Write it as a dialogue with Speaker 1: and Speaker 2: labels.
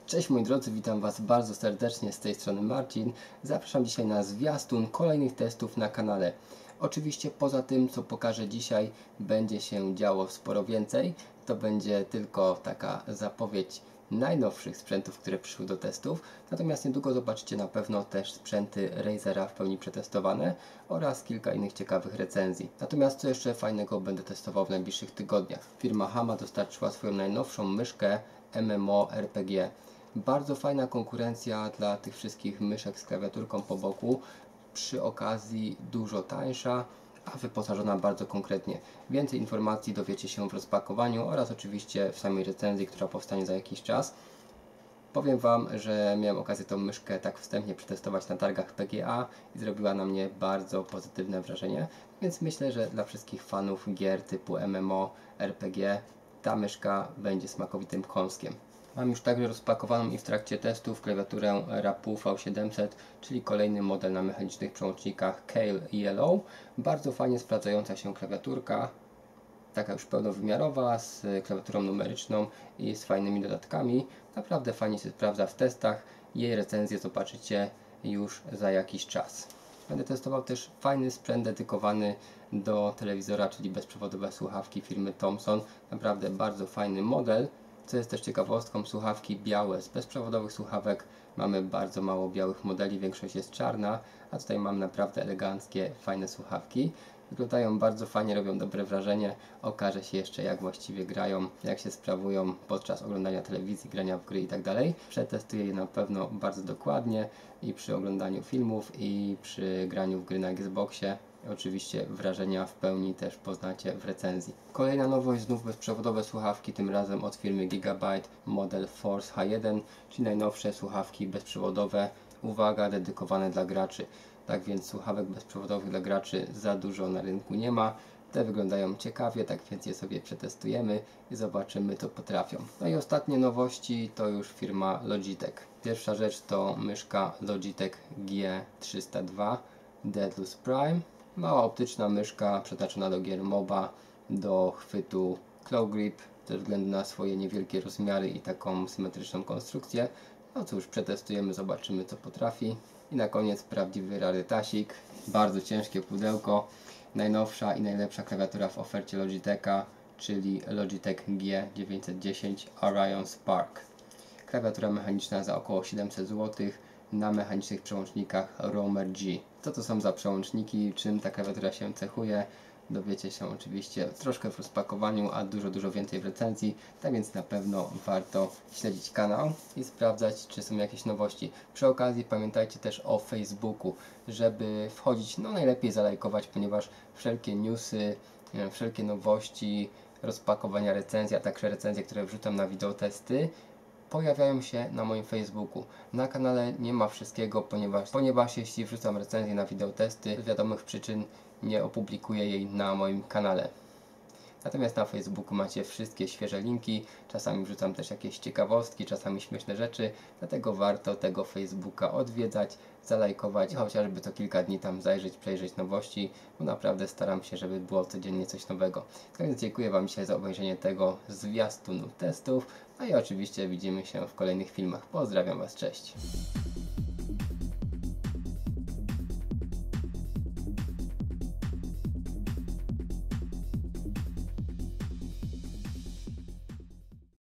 Speaker 1: Cześć moi drodzy, witam Was bardzo serdecznie, z tej strony Marcin. Zapraszam dzisiaj na zwiastun kolejnych testów na kanale. Oczywiście poza tym, co pokażę dzisiaj, będzie się działo sporo więcej. To będzie tylko taka zapowiedź najnowszych sprzętów, które przyszły do testów. Natomiast niedługo zobaczycie na pewno też sprzęty Razera w pełni przetestowane oraz kilka innych ciekawych recenzji. Natomiast co jeszcze fajnego będę testował w najbliższych tygodniach. Firma Hama dostarczyła swoją najnowszą myszkę MMORPG. Bardzo fajna konkurencja dla tych wszystkich myszek z klawiaturką po boku, przy okazji dużo tańsza, a wyposażona bardzo konkretnie. Więcej informacji dowiecie się w rozpakowaniu oraz oczywiście w samej recenzji, która powstanie za jakiś czas. Powiem Wam, że miałem okazję tą myszkę tak wstępnie przetestować na targach PGA i zrobiła na mnie bardzo pozytywne wrażenie, więc myślę, że dla wszystkich fanów gier typu MMO, RPG ta myszka będzie smakowitym kąskiem. Mam już także rozpakowaną i w trakcie testów klawiaturę Rapu V700, czyli kolejny model na mechanicznych przełącznikach Kailh Yellow. Bardzo fajnie sprawdzająca się klawiaturka, taka już pełnowymiarowa, z klawiaturą numeryczną i z fajnymi dodatkami. Naprawdę fajnie się sprawdza w testach. Jej recenzję zobaczycie już za jakiś czas. Będę testował też fajny sprzęt dedykowany do telewizora, czyli bezprzewodowe słuchawki firmy Thomson. Naprawdę bardzo fajny model. Co jest też ciekawostką, słuchawki białe. Z bezprzewodowych słuchawek mamy bardzo mało białych modeli, większość jest czarna, a tutaj mam naprawdę eleganckie, fajne słuchawki. Wyglądają bardzo fajnie, robią dobre wrażenie. Okaże się jeszcze, jak właściwie grają, jak się sprawują podczas oglądania telewizji, grania w gry itd. Przetestuję je na pewno bardzo dokładnie i przy oglądaniu filmów, i przy graniu w gry na Xboxie. Oczywiście wrażenia w pełni też poznacie w recenzji. Kolejna nowość, znów bezprzewodowe słuchawki, tym razem od firmy Gigabyte, model Force H1, czyli najnowsze słuchawki bezprzewodowe, uwaga, dedykowane dla graczy. Tak więc słuchawek bezprzewodowych dla graczy za dużo na rynku nie ma. Te wyglądają ciekawie, tak więc je sobie przetestujemy i zobaczymy, co potrafią. No i ostatnie nowości to już firma Logitech. Pierwsza rzecz to myszka Logitech G302 Deadlus Prime. Mała optyczna myszka przetaczona do gier MOBA, do chwytu Claw Grip, ze względu na swoje niewielkie rozmiary i taką symetryczną konstrukcję. No cóż, przetestujemy, zobaczymy, co potrafi. I na koniec prawdziwy rarytasik, bardzo ciężkie pudełko, najnowsza i najlepsza klawiatura w ofercie Logitecha, czyli Logitech G910 Orion Spark. Klawiatura mechaniczna za około 700 zł na mechanicznych przełącznikach Romer G. Co to są za przełączniki, czym ta klawiatura się cechuje, dowiecie się oczywiście troszkę w rozpakowaniu, a dużo więcej w recenzji, tak więc na pewno warto śledzić kanał i sprawdzać, czy są jakieś nowości. Przy okazji pamiętajcie też o Facebooku, żeby wchodzić, no najlepiej zalajkować, ponieważ wszelkie newsy, wszelkie nowości, rozpakowania recenzji, a także recenzje, które wrzucam na wideotesty, pojawiają się na moim Facebooku. Na kanale nie ma wszystkiego, ponieważ jeśli wrzucam recenzję na wideotesty, z wiadomych przyczyn nie opublikuję jej na moim kanale. Natomiast na Facebooku macie wszystkie świeże linki, czasami wrzucam też jakieś ciekawostki, czasami śmieszne rzeczy, dlatego warto tego Facebooka odwiedzać, zalajkować i chociażby co kilka dni tam zajrzeć, przejrzeć nowości, bo naprawdę staram się, żeby było codziennie coś nowego. Tak więc dziękuję Wam dzisiaj za obejrzenie tego zwiastunu testów, no i oczywiście widzimy się w kolejnych filmach. Pozdrawiam Was, cześć!